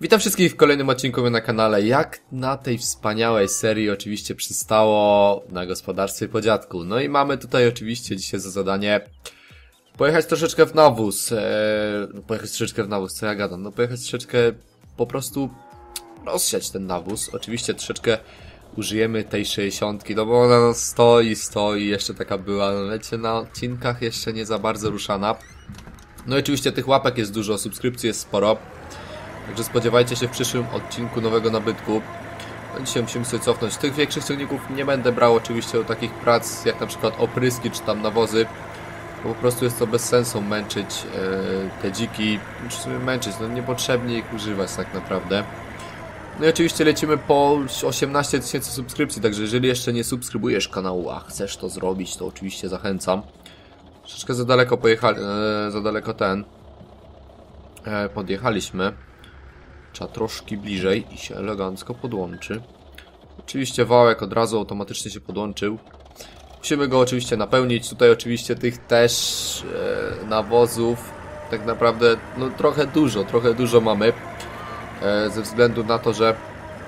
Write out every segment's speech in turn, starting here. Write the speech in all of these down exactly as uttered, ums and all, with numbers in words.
Witam wszystkich w kolejnym odcinku na kanale. Jak na tej wspaniałej serii oczywiście przystało na gospodarstwie po dziadku. No i mamy tutaj oczywiście dzisiaj za zadanie pojechać troszeczkę w nawóz. Eee, pojechać troszeczkę w nawóz, co ja gadam? No pojechać troszeczkę po prostu rozsiać ten nawóz. Oczywiście troszeczkę użyjemy tej sześćdziesiątki, no bo ona no stoi, stoi, jeszcze taka była, no wiecie, na odcinkach jeszcze nie za bardzo ruszana. No i oczywiście tych łapek jest dużo, subskrypcji jest sporo. Także spodziewajcie się w przyszłym odcinku nowego nabytku. No dzisiaj musimy sobie cofnąć. Tych większych ciągników nie będę brał oczywiście do takich prac jak na przykład opryski czy tam nawozy. Bo po prostu jest to bez sensu męczyć e, te dziki. Muszę sobie męczyć, no niepotrzebnie ich używać tak naprawdę. No i oczywiście lecimy po osiemnaście tysięcy subskrypcji, także jeżeli jeszcze nie subskrybujesz kanału, a chcesz to zrobić, to oczywiście zachęcam. Troszeczkę za daleko pojechali, e, za daleko ten e, podjechaliśmy. Trzeba troszkę bliżej i się elegancko podłączy. Oczywiście wałek od razu automatycznie się podłączył. Musimy go oczywiście napełnić. Tutaj oczywiście tych też e, nawozów tak naprawdę no trochę dużo, trochę dużo mamy. E, ze względu na to, że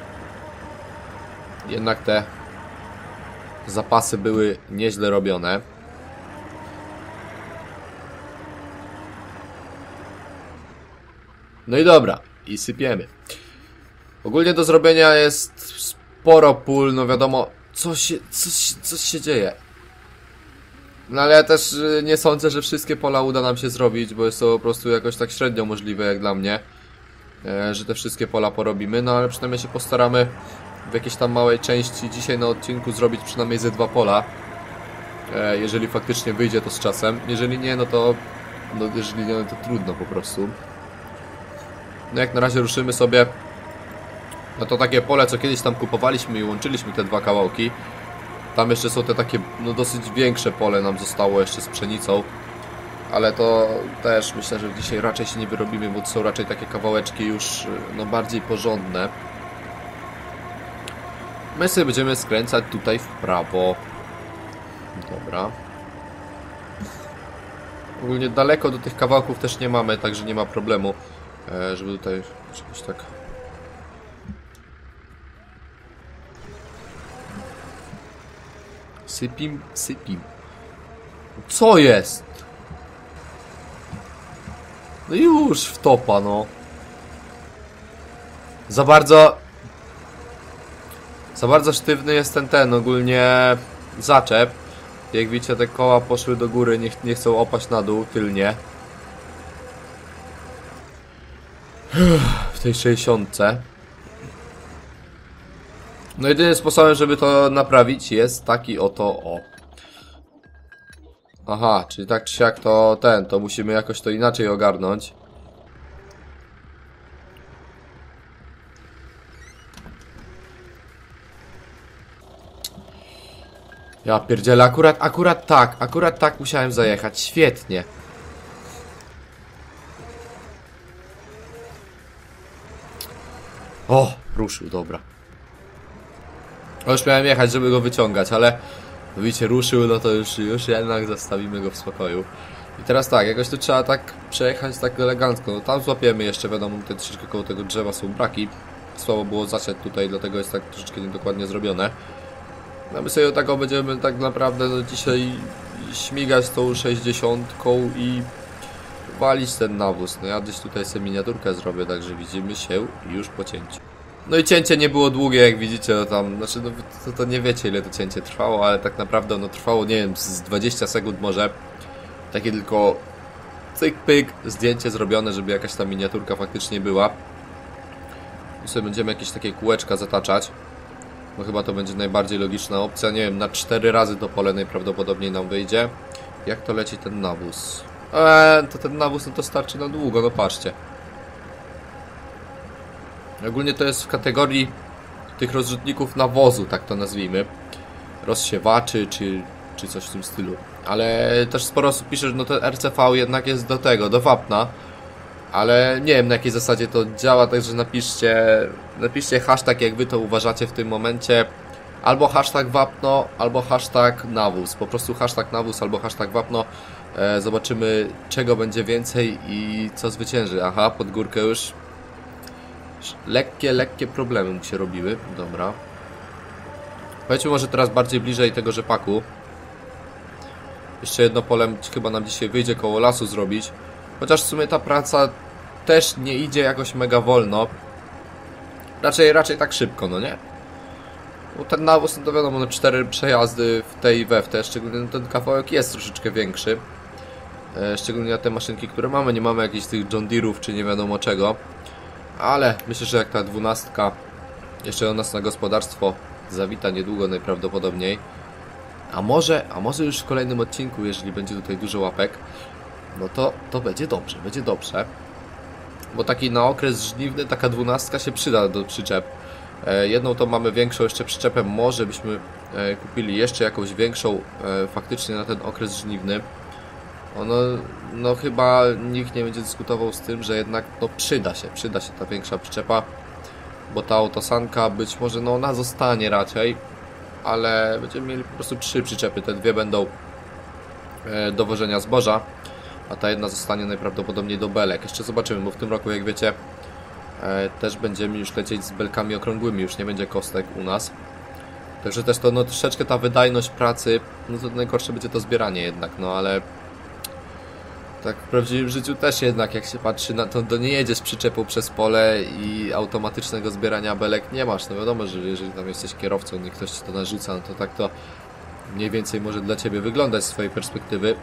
jednak te zapasy były nieźle robione. No i dobra. I sypiemy. Ogólnie do zrobienia jest sporo pól, no wiadomo, co się, co, co się dzieje. No ale ja też nie sądzę, że wszystkie pola uda nam się zrobić, bo jest to po prostu jakoś tak średnio możliwe jak dla mnie, że te wszystkie pola porobimy, no ale przynajmniej się postaramy w jakiejś tam małej części dzisiaj na odcinku zrobić przynajmniej ze dwa pola. Jeżeli faktycznie wyjdzie to z czasem, jeżeli nie, no to, no jeżeli nie, no to trudno po prostu. No jak na razie ruszymy sobie. No to takie pole, co kiedyś tam kupowaliśmy i łączyliśmy te dwa kawałki. Tam jeszcze są te takie, no dosyć większe pole nam zostało jeszcze z pszenicą. Ale to też myślę, że dzisiaj raczej się nie wyrobimy, bo to są raczej takie kawałeczki już no bardziej porządne. My sobie będziemy skręcać tutaj w prawo. Dobra. Ogólnie daleko do tych kawałków też nie mamy, także nie ma problemu. Żeby tutaj czegoś tak. Sypim, sypim. Co jest? No już w topa, no. Za bardzo. Za bardzo sztywny jest ten ten ogólnie zaczep. Jak widzicie, te koła poszły do góry, nie, nie chcą opaść na dół tylnie. W tej sześćdziesiątce. No jedynym sposobem, żeby to naprawić jest taki oto o. Aha, czyli tak czy siak to ten, to musimy jakoś to inaczej ogarnąć. Ja pierdzielę, akurat, akurat tak, akurat tak musiałem zajechać, świetnie. O, ruszył, dobra. O, już miałem jechać, żeby go wyciągać, ale widzicie, ruszył, no to już, już jednak zostawimy go w spokoju. I teraz tak, jakoś tu trzeba tak przejechać tak elegancko. No tam złapiemy jeszcze, wiadomo, tutaj troszeczkę koło tego drzewa są braki. Słabo było zasiać tutaj, dlatego jest tak troszeczkę niedokładnie zrobione. No my sobie tak będziemy tak naprawdę no, dzisiaj śmigać tą sześćdziesiątką i walić ten nawóz. No ja gdzieś tutaj sobie miniaturkę zrobię, także widzimy się już po cięciu. No i cięcie nie było długie, jak widzicie, no tam, znaczy no to, to nie wiecie ile to cięcie trwało, ale tak naprawdę ono trwało, nie wiem, z dwadzieścia sekund może. Takie tylko cyk pyk, zdjęcie zrobione, żeby jakaś ta miniaturka faktycznie była. I sobie będziemy jakieś takie kółeczka zataczać. Bo chyba to będzie najbardziej logiczna opcja, nie wiem, na cztery razy to pole najprawdopodobniej nam wyjdzie. Jak to leci ten nawóz? Eee, to ten nawóz no to starczy na długo, no patrzcie. Ogólnie to jest w kategorii tych rozrzutników nawozu, tak to nazwijmy. Rozsiewaczy, czy, czy coś w tym stylu. Ale też sporo osób pisze, że no to R C V jednak jest do tego, do wapna. Ale nie wiem na jakiej zasadzie to działa, także napiszcie, napiszcie hashtag jak wy to uważacie w tym momencie. Albo hashtag wapno, albo hashtag nawóz. Po prostu hashtag nawóz albo hashtag wapno. E, zobaczymy czego będzie więcej i co zwycięży. Aha, pod górkę już lekkie, lekkie problemy mu się robiły. Dobra. Powiedzmy może teraz bardziej bliżej tego rzepaku. Jeszcze jedno pole chyba nam dzisiaj wyjdzie koło lasu zrobić. Chociaż w sumie ta praca też nie idzie jakoś mega wolno. Raczej, raczej tak szybko, no nie? Bo ten nawóz, no to wiadomo, no cztery przejazdy w tej i we w te, szczególnie ten kawałek jest troszeczkę większy. E, szczególnie na te maszynki, które mamy, nie mamy jakichś tych John Deere'ów, czy nie wiadomo czego. Ale myślę, że jak ta dwunastka jeszcze do nas na gospodarstwo zawita niedługo najprawdopodobniej. A może, a może już w kolejnym odcinku, jeżeli będzie tutaj dużo łapek, no to, to będzie dobrze, będzie dobrze. Bo taki na okres żniwny taka dwunastka się przyda do przyczep. E, jedną to mamy większą jeszcze przyczepę, może byśmy e, kupili jeszcze jakąś większą e, faktycznie na ten okres żniwny. Ono, no chyba nikt nie będzie dyskutował z tym, że jednak no przyda się, przyda się ta większa przyczepa. Bo ta autosanka być może, no ona zostanie raczej, ale będziemy mieli po prostu trzy przyczepy, te dwie będą e, do wożenia zboża, a ta jedna zostanie najprawdopodobniej do belek. Jeszcze zobaczymy, bo w tym roku, jak wiecie, e, też będziemy już lecieć z belkami okrągłymi, już nie będzie kostek u nas. Także też to no troszeczkę ta wydajność pracy, no to najgorsze będzie to zbieranie jednak, no ale tak w prawdziwym życiu też jednak, jak się patrzy na to, to nie jedziesz przyczepą przez pole i automatycznego zbierania belek nie masz. No wiadomo, że jeżeli tam jesteś kierowcą i ktoś ci to narzuca, no to tak to mniej więcej może dla ciebie wyglądać z swojej perspektywy.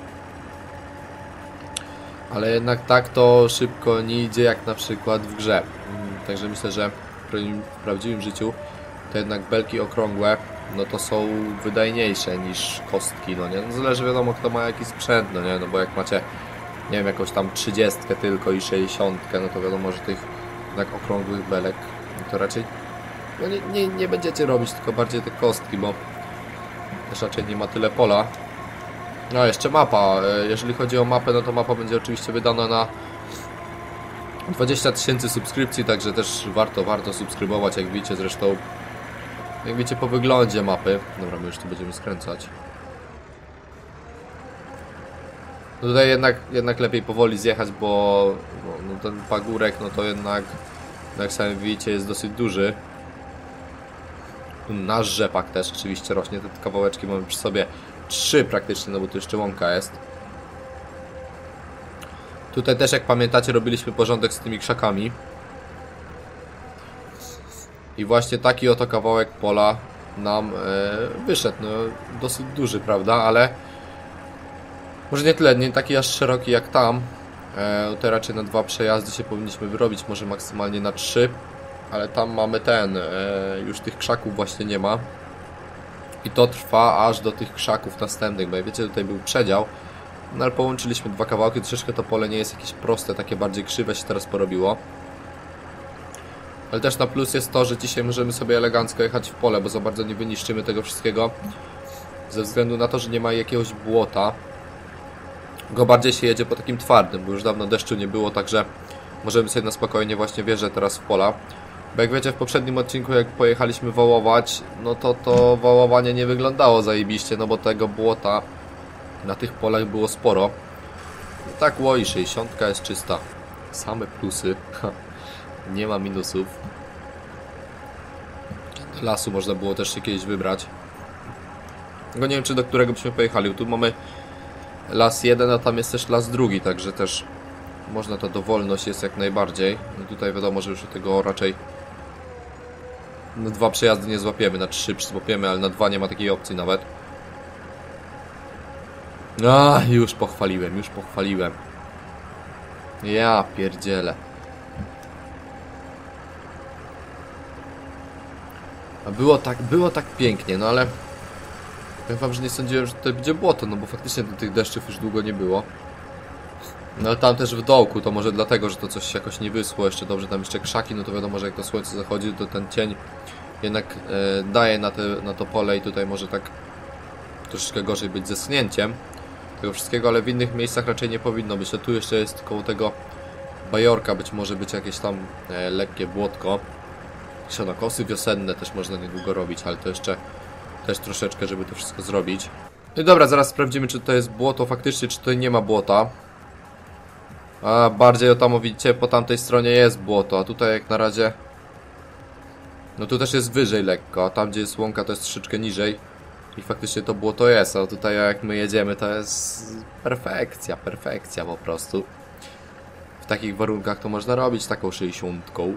Ale jednak tak to szybko nie idzie jak na przykład w grze. Także myślę, że w prawdziwym życiu to jednak belki okrągłe, no to są wydajniejsze niż kostki, no nie? No zależy wiadomo, kto ma jakiś sprzęt, no nie? No bo jak macie, nie wiem, jakąś tam trzydziestkę tylko i sześćdziesiątkę, no to wiadomo, że tych jednak okrągłych belek no to raczej no nie, nie, nie będziecie robić, tylko bardziej te kostki, bo też raczej nie ma tyle pola. No jeszcze mapa, jeżeli chodzi o mapę, no to mapa będzie oczywiście wydana na dwadzieścia tysięcy subskrypcji, także też warto, warto subskrybować, jak widzicie zresztą, jak wiecie po wyglądzie mapy. Dobra, my już tu będziemy skręcać. No tutaj jednak, jednak lepiej powoli zjechać, bo no, no ten pagórek, no to jednak, no jak sami widzicie, jest dosyć duży. Nasz rzepak też oczywiście rośnie, te kawałeczki mamy przy sobie trzy praktycznie, no bo tu jeszcze łąka jest. Tutaj też, jak pamiętacie, robiliśmy porządek z tymi krzakami. I właśnie taki oto kawałek pola nam e, wyszedł, no dosyć duży, prawda, ale może nie tyle, nie taki aż szeroki jak tam. E, tutaj raczej na dwa przejazdy się powinniśmy wyrobić, może maksymalnie na trzy. Ale tam mamy ten, e, już tych krzaków właśnie nie ma. I to trwa aż do tych krzaków następnych, bo jak wiecie, tutaj był przedział. No ale połączyliśmy dwa kawałki, troszeczkę to pole nie jest jakieś proste, takie bardziej krzywe się teraz porobiło. Ale też na plus jest to, że dzisiaj możemy sobie elegancko jechać w pole, bo za bardzo nie wyniszczymy tego wszystkiego. Ze względu na to, że nie ma jakiegoś błota. Go bardziej się jedzie po takim twardym, bo już dawno deszczu nie było, także możemy sobie na spokojnie właśnie wjeżdżać teraz w pola. Bo jak wiecie, w poprzednim odcinku, jak pojechaliśmy wołować, no to to wołowanie nie wyglądało zajebiście, no bo tego błota na tych polach było sporo. I tak łoi, sześćdziesiątka jest czysta. Same plusy. Nie ma minusów. Do lasu można było też się kiedyś wybrać. Tylko nie wiem, czy do którego byśmy pojechali. Tu mamy las jeden, a tam jest też las drugi, także też można, to dowolność jest jak najbardziej. No tutaj wiadomo, że już tego raczej na dwa przejazdy nie złapiemy, na trzy złapiemy, ale na dwa nie ma takiej opcji nawet. A, już pochwaliłem, już pochwaliłem. Ja pierdzielę. A było tak, było tak pięknie, no ale powiem wam, że nie sądziłem, że tutaj będzie błoto, no bo faktycznie tych deszczów już długo nie było. No ale tam też w dołku, to może dlatego, że to coś się jakoś nie wyschło, jeszcze dobrze, tam jeszcze krzaki, no to wiadomo, że jak to słońce zachodzi, to ten cień jednak e, daje na, te, na to pole i tutaj może tak troszeczkę gorzej być ze schnięciem tego wszystkiego, ale w innych miejscach raczej nie powinno być. A tu jeszcze jest koło tego bajorka, być może być jakieś tam e, lekkie błotko. Sianokosy wiosenne też można niedługo robić, ale to jeszcze też troszeczkę, żeby to wszystko zrobić. No i dobra, zaraz sprawdzimy, czy to jest błoto faktycznie, czy tutaj nie ma błota. A bardziej o tam, widzicie, po tamtej stronie jest błoto, a tutaj jak na razie No tu też jest wyżej lekko, tam gdzie jest łąka to jest troszeczkę niżej. I faktycznie to było to jest, a tutaj jak my jedziemy to jest perfekcja, perfekcja po prostu. W takich warunkach to można robić taką sześćdziesiątką.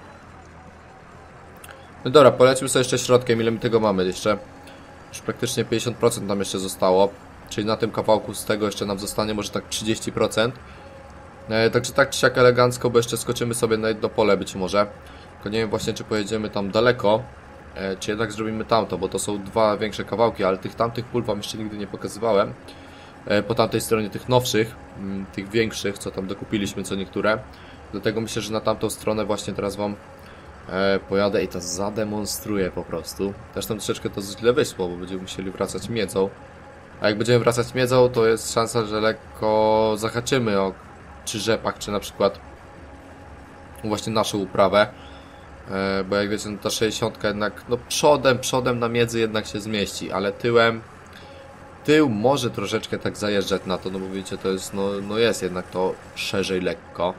No dobra, polecimy sobie jeszcze środkiem, ile my tego mamy jeszcze. Już praktycznie pięćdziesiąt procent nam jeszcze zostało. Czyli na tym kawałku z tego jeszcze nam zostanie może tak trzydzieści procent. E, także tak czy siak elegancko, bo jeszcze skoczymy sobie na jedno pole być może. Tylko nie wiem właśnie, czy pojedziemy tam daleko, e, czy jednak zrobimy tamto, bo to są dwa większe kawałki, ale tych tamtych pól wam jeszcze nigdy nie pokazywałem. E, po tamtej stronie tych nowszych, m, tych większych, co tam dokupiliśmy co niektóre. Dlatego myślę, że na tamtą stronę właśnie teraz wam e, pojadę i to zademonstruję po prostu. Zresztą troszeczkę to źle wyszło, bo będziemy musieli wracać miedzą. A jak będziemy wracać miedzą, to jest szansa, że lekko zahaczymy o czy rzepak, czy na przykład właśnie naszą uprawę. E, bo jak wiecie, no ta sześćdziesiątka jednak, no przodem, przodem na miedzy jednak się zmieści, ale tyłem, tył może troszeczkę tak zajeżdżać na to, no bo wiecie, to jest, no, no jest jednak to szerzej lekko.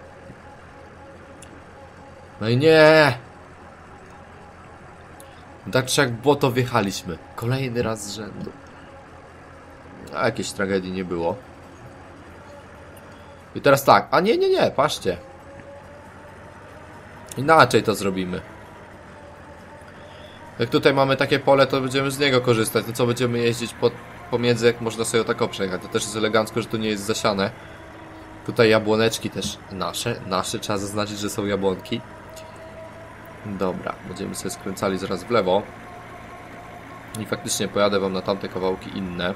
No i nie! Tak czy jak w błoto wjechaliśmy. Kolejny raz z rzędu. A jakiejś tragedii nie było. I teraz tak, a nie, nie, nie, patrzcie. Inaczej to zrobimy. Jak tutaj mamy takie pole, to będziemy z niego korzystać. No co, będziemy jeździć po, pomiędzy, jak można sobie o tako przejechać. To też jest elegancko, że to nie jest zasiane. Tutaj jabłoneczki też nasze. Nasze, trzeba zaznaczyć, że są jabłonki. Dobra, będziemy sobie skręcali zaraz w lewo. I faktycznie pojadę wam na tamte kawałki inne.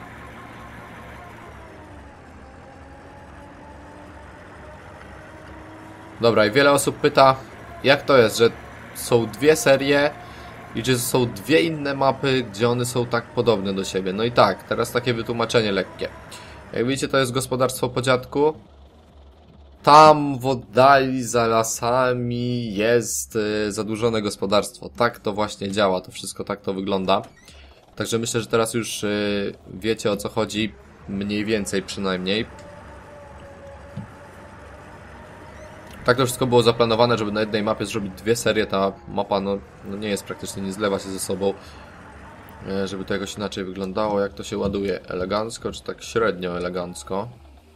Dobra, i wiele osób pyta, jak to jest, że są dwie serie i czy są dwie inne mapy, gdzie one są tak podobne do siebie. No i tak, teraz takie wytłumaczenie lekkie. Jak widzicie, to jest gospodarstwo po dziadku. Tam w oddali za lasami jest y, zadłużone gospodarstwo. Tak to właśnie działa, to wszystko tak to wygląda. Także myślę, że teraz już y, wiecie, o co chodzi, mniej więcej przynajmniej. Tak to wszystko było zaplanowane, żeby na jednej mapie zrobić dwie serie. Ta mapa no, no nie jest praktycznie, nie zlewa się ze sobą. E, żeby to jakoś inaczej wyglądało. Jak to się ładuje? Elegancko, czy tak średnio elegancko?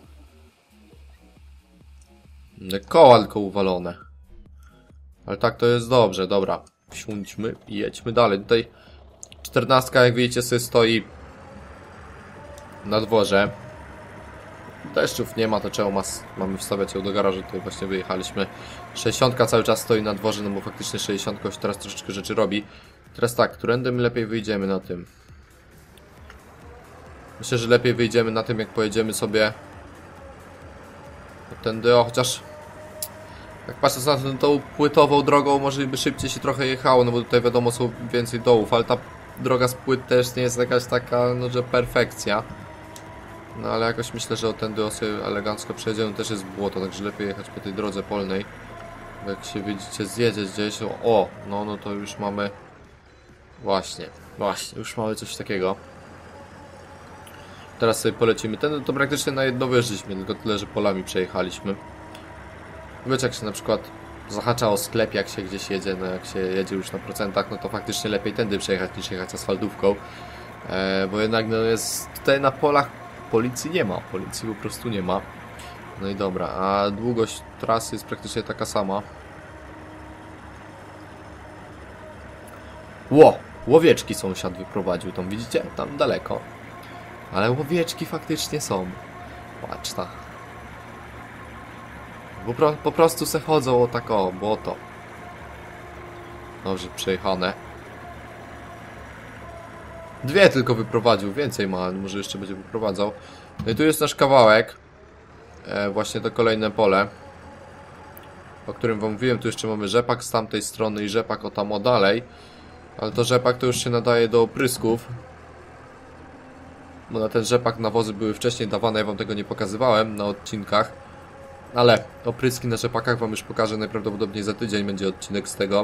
Koła tylko uwalone. Ale tak to jest dobrze, dobra. Siądźmy i jedźmy dalej. Tutaj czternastka, jak widzicie, sobie stoi na dworze. Deszczów nie ma, to czemu mas mamy wstawiać ją do garażu, tutaj właśnie wyjechaliśmy. sześćdziesiątka cały czas stoi na dworze, no bo faktycznie sześćdziesiątka już teraz troszeczkę rzeczy robi. Teraz tak, którędy my lepiej wyjdziemy na tym? Myślę, że lepiej wyjdziemy na tym, jak pojedziemy sobie tędy, o, chociaż jak patrząc na tą, tą płytową drogą, może by szybciej się trochę jechało, no bo tutaj wiadomo są więcej dołów, ale ta droga z płyt też nie jest jakaś taka, no że perfekcja. No ale jakoś myślę, że o tędy sobie elegancko przejedziemy, też jest błoto, także lepiej jechać po tej drodze polnej. Bo jak się widzicie, zjedzie gdzieś, o, no, no to już mamy, właśnie, właśnie, już mamy coś takiego. Teraz sobie polecimy, ten to praktycznie na jedno wyszliśmy, tylko tyle, że polami przejechaliśmy. Wiecie, jak się na przykład zahacza o sklep, jak się gdzieś jedzie, no jak się jedzie już na procentach, no to faktycznie lepiej tędy przejechać niż jechać asfaltówką. E, bo jednak no jest tutaj na polach policji nie ma, policji po prostu nie ma. No i dobra, a długość trasy jest praktycznie taka sama. Ło! Łowieczki sąsiad wyprowadził, tam widzicie? Tam daleko. Ale łowieczki faktycznie są. Patrz ta. Po, pro, po prostu se chodzą o tak o, błoto. Dobrze, przejechane. Dwie tylko wyprowadził, więcej ma, może jeszcze będzie wyprowadzał. No i tu jest nasz kawałek. E, właśnie to kolejne pole, o którym wam mówiłem. Tu jeszcze mamy rzepak z tamtej strony i rzepak o tam o dalej. Ale to rzepak to już się nadaje do oprysków. Bo na ten rzepak nawozy były wcześniej dawane, ja wam tego nie pokazywałem na odcinkach. Ale opryski na rzepakach wam już pokażę najprawdopodobniej za tydzień, będzie odcinek z tego.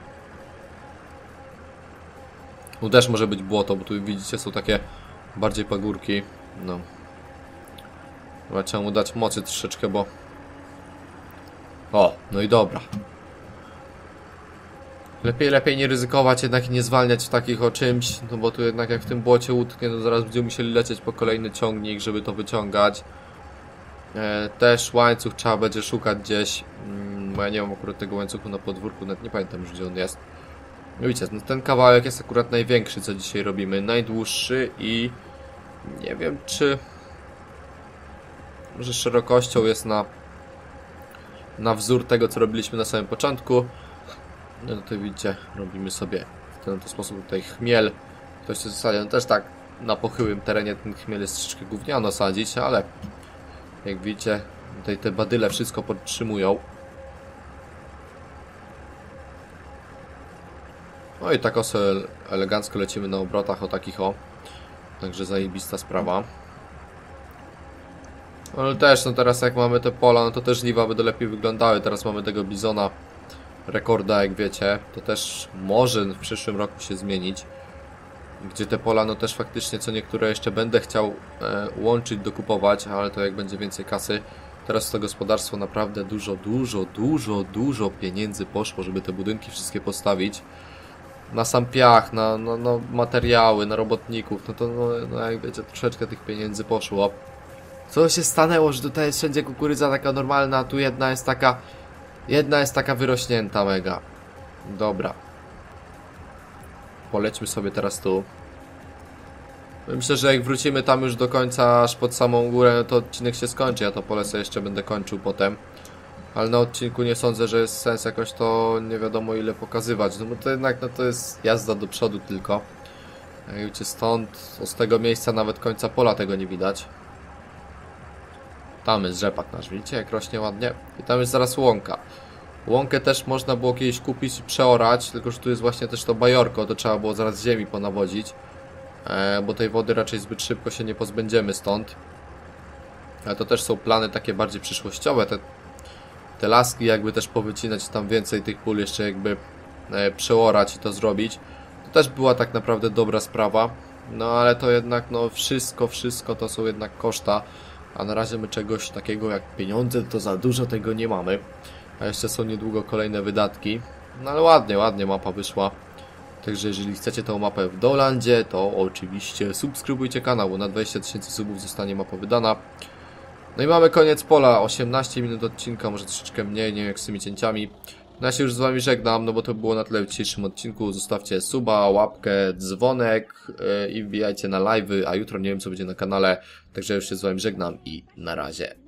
Tu też może być błoto, bo tu widzicie są takie bardziej pagórki. No. Chyba trzeba mu dać mocy troszeczkę, bo... O, no i dobra. Lepiej, lepiej nie ryzykować jednak i nie zwalniać takich o czymś, no bo tu jednak jak w tym błocie utknie, to zaraz będziemy musieli lecieć po kolejny ciągnik, żeby to wyciągać. E, też łańcuch trzeba będzie szukać gdzieś, mm, bo ja nie mam akurat tego łańcuchu na podwórku, nawet nie pamiętam już gdzie on jest. No widzicie, no ten kawałek jest akurat największy, co dzisiaj robimy, najdłuższy i nie wiem czy... Może szerokością jest na... na wzór tego, co robiliśmy na samym początku. No tutaj widzicie, robimy sobie w ten oto sposób tutaj chmiel. Ktoś w zasadzie, no też tak na pochyłym terenie ten chmiel jest troszeczkę gówniano sadzić, ale jak widzicie, tutaj te badyle wszystko podtrzymują. No i tak oso elegancko lecimy na obrotach o takich o. Także zajebista sprawa. Ale też, no teraz jak mamy te pola, no to też żniwa będą lepiej wyglądały. Teraz mamy tego bizona rekorda, jak wiecie. To też może w przyszłym roku się zmienić. Gdzie te pola, no też faktycznie co niektóre jeszcze będę chciał e, łączyć, dokupować, ale to jak będzie więcej kasy. Teraz w to gospodarstwo naprawdę dużo, dużo, dużo, dużo pieniędzy poszło, żeby te budynki wszystkie postawić. Na sam piach, na, na, na materiały, na robotników, no to no, no jak wiecie, troszeczkę tych pieniędzy poszło. Co się stanęło, że tutaj jest wszędzie kukurydza taka normalna, a tu jedna jest taka... Jedna jest taka wyrośnięta mega. Dobra. Polećmy sobie teraz tu. Myślę, że jak wrócimy tam już do końca, aż pod samą górę, to odcinek się skończy. Ja to pole sobie jeszcze będę kończył potem. Ale na odcinku nie sądzę, że jest sens jakoś to nie wiadomo ile pokazywać. No bo to jednak no to jest jazda do przodu tylko. Jak wiecie, stąd, z tego miejsca nawet końca pola tego nie widać. Tam jest rzepak nasz, widzicie jak rośnie ładnie? I tam jest zaraz łąka. Łąkę też można było kiedyś kupić i przeorać, tylko że tu jest właśnie też to bajorko, to trzeba było zaraz z ziemi ponawodzić. E, bo tej wody raczej zbyt szybko się nie pozbędziemy stąd. Ale to też są plany takie bardziej przyszłościowe, te, te laski jakby też powycinać tam więcej tych pól jeszcze jakby e, przeorać i to zrobić. To też była tak naprawdę dobra sprawa. No ale to jednak no wszystko, wszystko to są jednak koszta. A na razie my czegoś takiego jak pieniądze to za dużo tego nie mamy. A jeszcze są niedługo kolejne wydatki. No ale ładnie, ładnie mapa wyszła. Także jeżeli chcecie tą mapę w Dolandzie, to oczywiście subskrybujcie kanał, bo na dwadzieścia tysięcy subów zostanie mapa wydana. No i mamy koniec pola, osiemnaście minut odcinka, może troszeczkę mniej, nie wiem jak z tymi cięciami. No ja się już z wami żegnam, no bo to było na tyle w dzisiejszym odcinku. Zostawcie suba, łapkę, dzwonek yy, i wbijajcie na live'y, a jutro nie wiem co będzie na kanale. Także już się z wami żegnam i na razie.